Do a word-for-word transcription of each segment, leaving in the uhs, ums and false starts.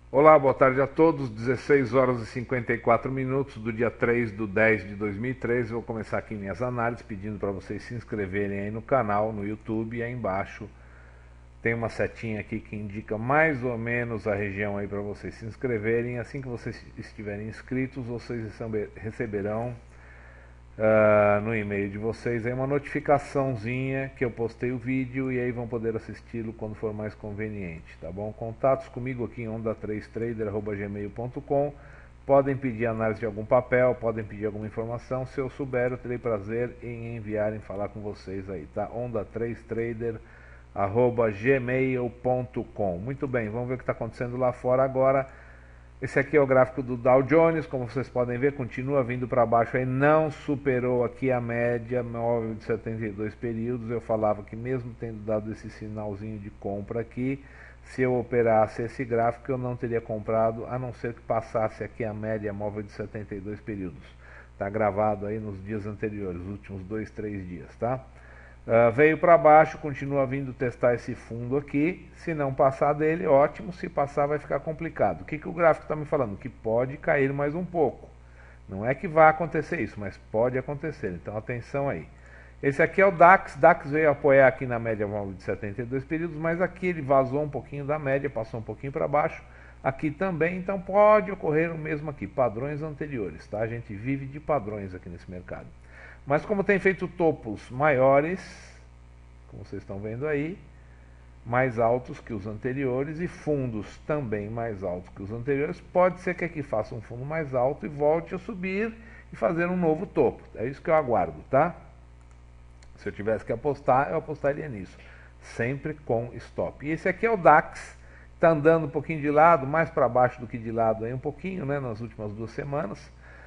Olá, boa tarde a todos. dezesseis horas e cinquenta e quatro minutos do dia três de dez de dois mil e treze. Vou começar aqui minhas análises, pedindo para vocês se inscreverem aí no canal, no YouTube, e aí embaixo tem uma setinha aqui que indica mais ou menos a região aí para vocês se inscreverem. Assim que vocês estiverem inscritos, vocês receberão uh, no e-mail de vocês aí uma notificaçãozinha que eu postei o vídeo, e aí vão poder assisti-lo quando for mais conveniente, tá bom? Contatos comigo aqui em onda três trader arroba gmail ponto com. Podem pedir análise de algum papel, podem pedir alguma informação. Se eu souber, eu terei prazer em enviar, em falar com vocês aí, tá? onda três trader arroba gmail ponto com. Muito bem, vamos ver o que está acontecendo lá fora agora. Esse aqui é o gráfico do Dow Jones, como vocês podem ver, continua vindo para baixo aí, não superou aqui a média móvel de setenta e dois períodos. Eu falava que mesmo tendo dado esse sinalzinho de compra aqui, se eu operasse esse gráfico eu não teria comprado, a não ser que passasse aqui a média móvel de setenta e dois períodos. Está gravado aí nos dias anteriores, os últimos dois, três dias, tá? Uh, veio para baixo, continua vindo testar esse fundo aqui. Se não passar dele, ótimo. Se passar, vai ficar complicado. O que, que o gráfico está me falando? Que pode cair mais um pouco. Não é que vai acontecer isso, mas pode acontecer. Então, atenção aí. Esse aqui é o DAX. DAX veio apoiar aqui na média móvel de setenta e dois períodos, mas aqui ele vazou um pouquinho da média, passou um pouquinho para baixo. Aqui também, então pode ocorrer o mesmo aqui. Padrões anteriores, tá? A gente vive de padrões aqui nesse mercado. Mas como tem feito topos maiores, como vocês estão vendo aí, mais altos que os anteriores, e fundos também mais altos que os anteriores, pode ser que aqui faça um fundo mais alto e volte a subir e fazer um novo topo. É isso que eu aguardo, tá? Se eu tivesse que apostar, eu apostaria nisso. Sempre com stop. E esse aqui é o DAX, está andando um pouquinho de lado, mais para baixo do que de lado aí um pouquinho, né, nas últimas duas semanas.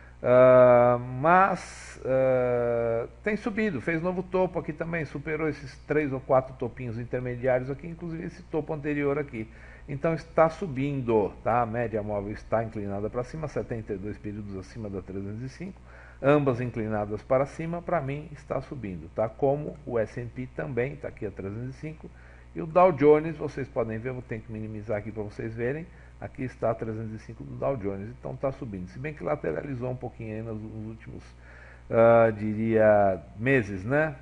Uh, mas uh, tem subido, fez novo topo aqui também, superou esses três ou quatro topinhos intermediários aqui, inclusive esse topo anterior aqui. Então está subindo, tá? A média móvel está inclinada para cima, setenta e dois períodos acima da trezentos e cinco, ambas inclinadas para cima. Para mim está subindo, tá? Como o S and P também está aqui a trezentos e cinco, e o Dow Jones, vocês podem ver, vou ter que minimizar aqui para vocês verem. Aqui está a trezentos e cinco do Dow Jones, então está subindo. Se bem que lateralizou um pouquinho aí nos, nos últimos, uh, diria, meses, né?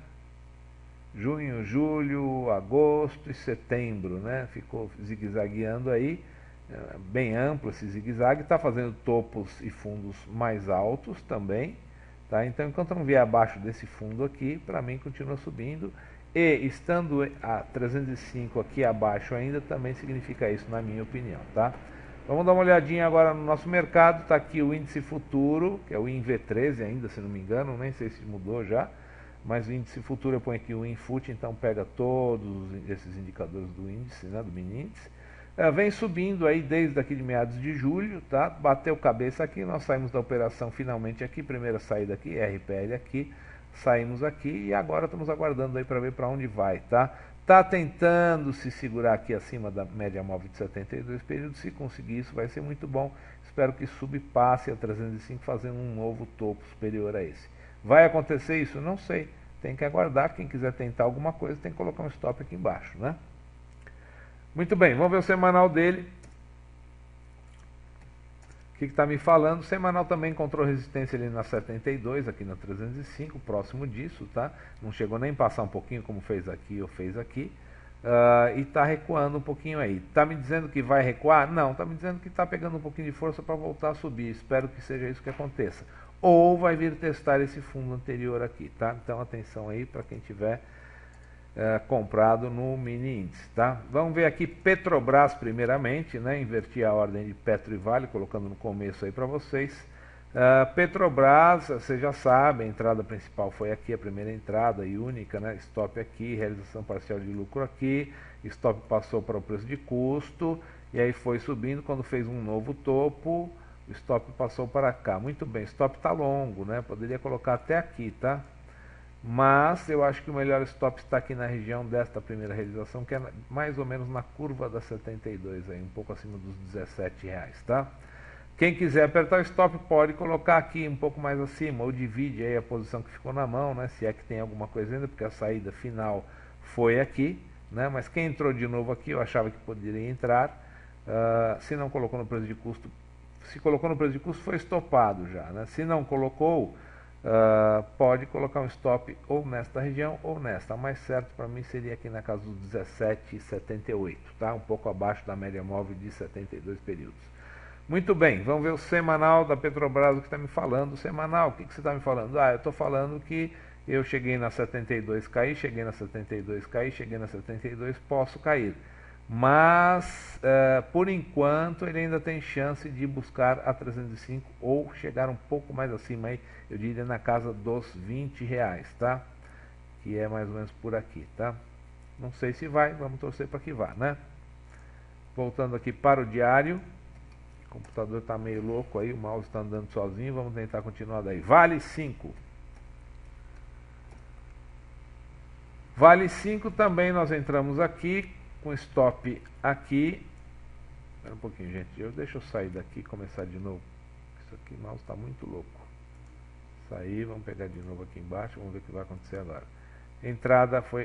Junho, julho, agosto e setembro, né? Ficou zigue-zagueando aí, uh, bem amplo esse zigue-zague. Está fazendo topos e fundos mais altos também, tá? Então, enquanto não vier abaixo desse fundo aqui, para mim continua subindo. E estando a trezentos e cinco aqui abaixo ainda, também significa isso, na minha opinião, tá? Vamos dar uma olhadinha agora no nosso mercado. Está aqui o índice futuro, que é o I N V treze ainda, se não me engano, nem sei se mudou já, mas o índice futuro eu ponho aqui o INFUT, então pega todos esses indicadores do índice, né, do mini índice. É, vem subindo aí desde aqui de meados de julho, tá? Bateu cabeça aqui, nós saímos da operação finalmente aqui, primeira saída aqui, R P L aqui, saímos aqui e agora estamos aguardando aí para ver para onde vai, tá? Está tentando se segurar aqui acima da média móvel de setenta e dois períodos. Se conseguir isso, vai ser muito bom. Espero que subpasse a trezentos e cinco, fazendo um novo topo superior a esse. Vai acontecer isso? Não sei. Tem que aguardar. Quem quiser tentar alguma coisa, tem que colocar um stop aqui embaixo, né? Muito bem, vamos ver o semanal dele. O que está me falando? O semanal também encontrou resistência ali na setenta e dois, aqui na trezentos e cinco, próximo disso, tá? Não chegou nem a passar um pouquinho como fez aqui ou fez aqui. Uh, e está recuando um pouquinho aí. Está me dizendo que vai recuar? Não, está me dizendo que está pegando um pouquinho de força para voltar a subir. Espero que seja isso que aconteça. Ou vai vir testar esse fundo anterior aqui, tá? Então atenção aí para quem tiver Uh, comprado no mini índice, tá? Vamos ver aqui Petrobras primeiramente, né? Inverti a ordem de Petro e Vale, colocando no começo aí para vocês. Uh, Petrobras, vocês já sabem, a entrada principal foi aqui, a primeira entrada e única, né? Stop aqui, realização parcial de lucro aqui, stop passou para o preço de custo, e aí foi subindo. Quando fez um novo topo, o stop passou para cá. Muito bem, stop está longo, né? Poderia colocar até aqui, tá? Mas eu acho que o melhor stop está aqui na região desta primeira realização, que é mais ou menos na curva da setenta e dois, aí, um pouco acima dos dezessete reais, tá? Quem quiser apertar o stop pode colocar aqui um pouco mais acima, ou divide aí a posição que ficou na mão, né? Se é que tem alguma coisa ainda, porque a saída final foi aqui, né? Mas quem entrou de novo aqui, eu achava que poderia entrar. Uh, se não colocou no preço de custo, se colocou no preço de custo, foi estopado já, né? Se não colocou, uh, pode colocar um stop ou nesta região ou nesta. A mais certo para mim seria aqui na casa dos dezessete e setenta e oito, tá? Um pouco abaixo da média móvel de setenta e dois períodos. Muito bem, vamos ver o semanal da Petrobras, o que está me falando. O semanal, o que, que você está me falando? Ah, eu estou falando que eu cheguei na setenta e dois, caí, cheguei na setenta e dois, caí, cheguei na setenta e dois, posso cair. Mas, uh, por enquanto, ele ainda tem chance de buscar a trezentos e cinco ou chegar um pouco mais acima, aí, eu diria na casa dos vinte reais, tá? Que é mais ou menos por aqui, tá? Não sei se vai, vamos torcer para que vá, né? Voltando aqui para o diário. O computador está meio louco aí, o mouse está andando sozinho, vamos tentar continuar daí. Vale cinco. Vale cinco também nós entramos aqui, com stop aqui. Espera um pouquinho, gente. Eu, deixa eu sair daqui e começar de novo. Isso aqui, o mouse está muito louco. Sair, vamos pegar de novo aqui embaixo, vamos ver o que vai acontecer agora. Entrada foi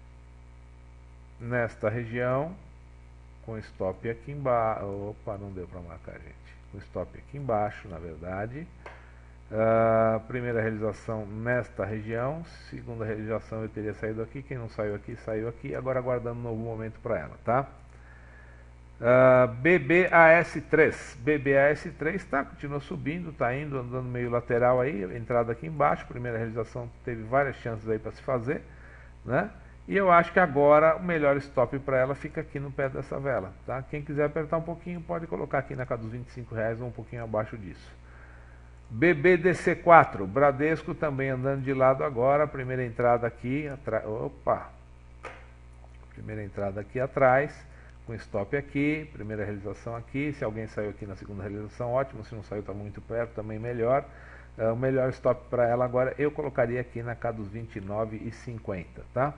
nesta região, com stop aqui embaixo. Opa, não deu para marcar, gente. Com stop aqui embaixo, na verdade. Uh, primeira realização nesta região, segunda realização eu teria saído aqui, quem não saiu aqui, saiu aqui, agora aguardando um novo momento para ela, tá? Uh, B B A S três, B B A S três tá, continua subindo, tá indo, andando meio lateral aí, entrada aqui embaixo, primeira realização teve várias chances aí para se fazer, né? E eu acho que agora o melhor stop para ela fica aqui no pé dessa vela, tá? Quem quiser apertar um pouquinho pode colocar aqui na casa dos vinte e cinco reais ou um pouquinho abaixo disso. B B D C quatro, Bradesco também andando de lado agora, primeira entrada aqui, atrás, opa, primeira entrada aqui atrás, com stop aqui, primeira realização aqui, se alguém saiu aqui na segunda realização, ótimo, se não saiu está muito perto, também melhor. Uh, o melhor stop para ela agora, eu colocaria aqui na casa dos vinte e nove e cinquenta, tá?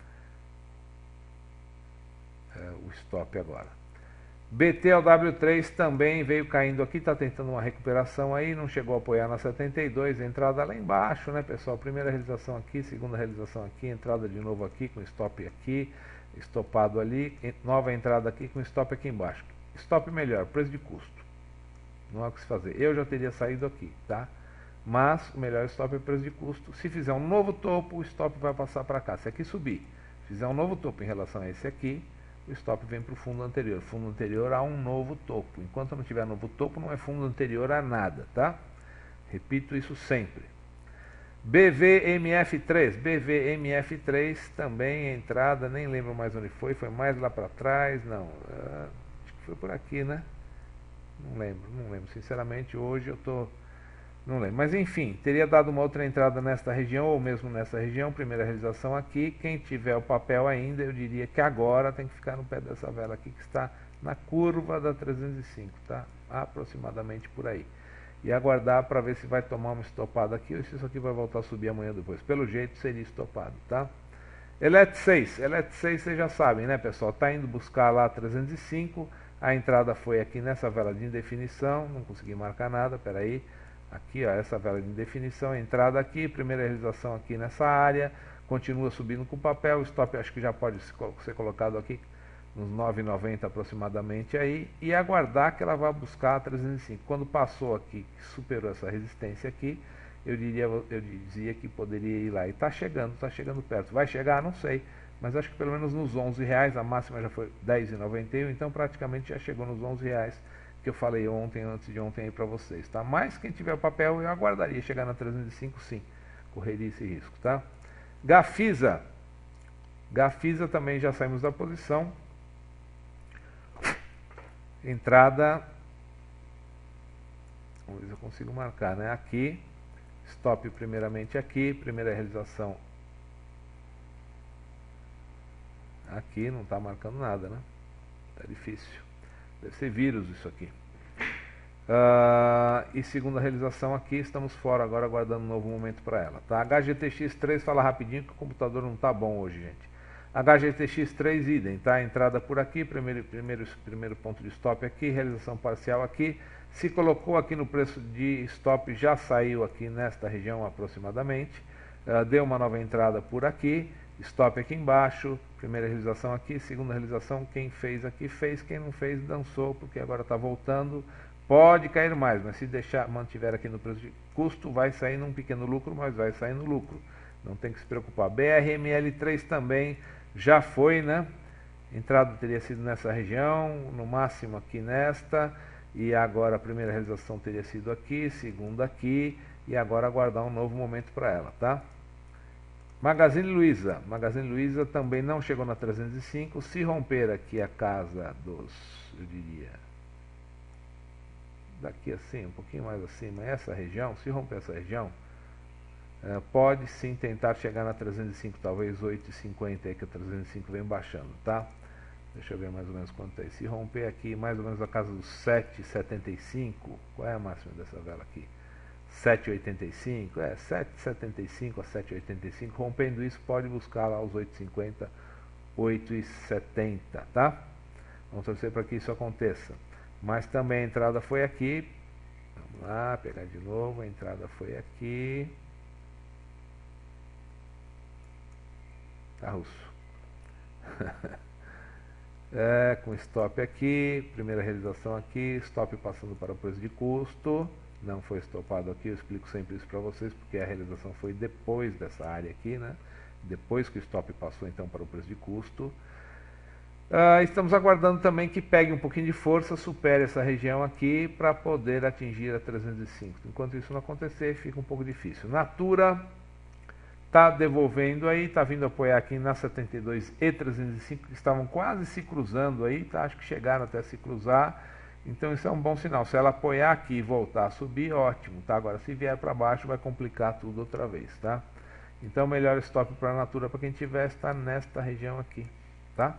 Uh, o stop agora. B T L W três também veio caindo aqui, está tentando uma recuperação aí, não chegou a apoiar na setenta e dois, entrada lá embaixo, né, pessoal? Primeira realização aqui, segunda realização aqui, entrada de novo aqui, com stop aqui, estopado ali, nova entrada aqui, com stop aqui embaixo. Stop melhor, preço de custo. Não há o que se fazer. Eu já teria saído aqui, tá? Mas o melhor stop é preço de custo. Se fizer um novo topo, o stop vai passar para cá. Se aqui subir, fizer um novo topo em relação a esse aqui, o stop vem para o fundo anterior. Fundo anterior a um novo topo. Enquanto não tiver novo topo, não é fundo anterior a nada, tá? Repito isso sempre. B V M F três. B V M F três também entrada, nem lembro mais onde foi. Foi mais lá para trás, não. Uh, acho que foi por aqui, né? Não lembro, não lembro. Sinceramente, hoje eu tô... Não lembro. Mas enfim, teria dado uma outra entrada nesta região, ou mesmo nessa região, primeira realização aqui. Quem tiver o papel ainda, eu diria que agora tem que ficar no pé dessa vela aqui, que está na curva da trezentos e cinco, tá? Aproximadamente por aí. E aguardar para ver se vai tomar uma estopada aqui, ou se isso aqui vai voltar a subir amanhã depois. Pelo jeito, seria estopado, tá? Elet seis. Elet seis, vocês já sabem, né, pessoal? Está indo buscar lá trezentos e cinco. A entrada foi aqui nessa vela de indefinição. Não consegui marcar nada, peraí. Aqui, ó, essa vela de indefinição, entrada aqui, primeira realização aqui nessa área, continua subindo com o papel, o stop acho que já pode ser colocado aqui nos nove e noventa aproximadamente aí, e aguardar que ela vá buscar a trezentos e cinco. Quando passou aqui, superou essa resistência aqui, eu diria, eu dizia que poderia ir lá, e está chegando, está chegando perto. Vai chegar? Não sei, mas acho que pelo menos nos onze reais, a máxima já foi dez e noventa e um, então praticamente já chegou nos onze reais, que eu falei ontem, antes de ontem aí para vocês, tá? Mas quem tiver o papel, eu aguardaria chegar na trezentos e cinco, sim, correria esse risco, tá? Gafisa, Gafisa também já saímos da posição, entrada, vamos ver se eu consigo marcar, né? Aqui, stop primeiramente aqui, primeira realização aqui, não está marcando nada, né? Tá difícil. Deve ser vírus isso aqui. Uh, e segunda realização aqui, estamos fora agora, aguardando um novo momento para ela. Tá? H G T X três, fala rapidinho que o computador não está bom hoje, gente. H G T X três, idem, tá? Entrada por aqui, primeiro, primeiro, primeiro ponto de stop aqui, realização parcial aqui. Se colocou aqui no preço de stop, já saiu aqui nesta região aproximadamente. Uh, deu uma nova entrada por aqui, stop aqui embaixo, Primeira realização aqui, segunda realização, quem fez aqui fez, quem não fez dançou, porque agora está voltando. Pode cair mais, mas se deixar, mantiver aqui no preço de custo, vai sair num pequeno lucro, mas vai sair no lucro. Não tem que se preocupar. B R M L três também já foi, né? Entrada teria sido nessa região, no máximo aqui nesta, e agora a primeira realização teria sido aqui, segunda aqui, e agora aguardar um novo momento para ela, tá? Magazine Luiza. Magazine Luiza também não chegou na trezentos e cinco. Se romper aqui a casa dos, eu diria, daqui assim, um pouquinho mais acima, essa região, se romper essa região, é, pode sim tentar chegar na trezentos e cinco, talvez oito e cinquenta aí, que a trezentos e cinco vem baixando, tá? Deixa eu ver mais ou menos quanto é. Se romper aqui mais ou menos a casa dos sete e setenta e cinco, qual é a máxima dessa vela aqui? sete e oitenta e cinco, é, sete e setenta e cinco a sete e oitenta e cinco, rompendo isso pode buscar lá os oito e cinquenta, oito e setenta, tá? Vamos torcer para que isso aconteça. Mas também a entrada foi aqui, vamos lá, pegar de novo, a entrada foi aqui, tá russo, é, com stop aqui, primeira realização aqui, stop passando para o preço de custo. Não foi estopado aqui, eu explico sempre isso para vocês, porque a realização foi depois dessa área aqui, né? Depois que o stop passou então para o preço de custo. Uh, estamos aguardando também que pegue um pouquinho de força, supere essa região aqui para poder atingir a trezentos e cinco. Enquanto isso não acontecer, fica um pouco difícil. Natura está devolvendo aí, está vindo apoiar aqui na setenta e dois e trezentos e cinco, que estavam quase se cruzando aí, tá? Acho que chegaram até se cruzar. Então isso é um bom sinal. Se ela apoiar aqui e voltar a subir, ótimo, tá? Agora se vier para baixo vai complicar tudo outra vez, tá? Então o melhor stop para a Natura para quem tiver está nesta região aqui, tá?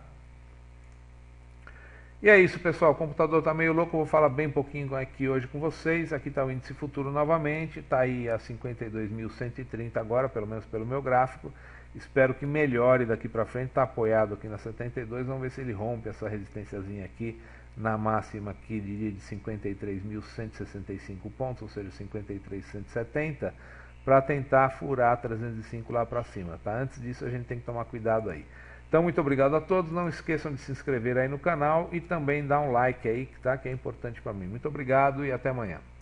E é isso, pessoal. O computador está meio louco, eu vou falar bem pouquinho aqui hoje com vocês. Aqui está o índice futuro novamente, está aí a cinquenta e dois mil cento e trinta agora, pelo menos pelo meu gráfico. Espero que melhore daqui para frente, está apoiado aqui na setenta e dois, vamos ver se ele rompe essa resistênciazinha aqui na máxima aqui diria de cinquenta e três mil cento e sessenta e cinco pontos, ou seja, cinquenta e três mil cento e setenta, para tentar furar trezentos e cinco lá para cima, tá? Antes disso a gente tem que tomar cuidado aí. Então, muito obrigado a todos, não esqueçam de se inscrever aí no canal e também dar um like aí, tá? Que é importante para mim. Muito obrigado e até amanhã.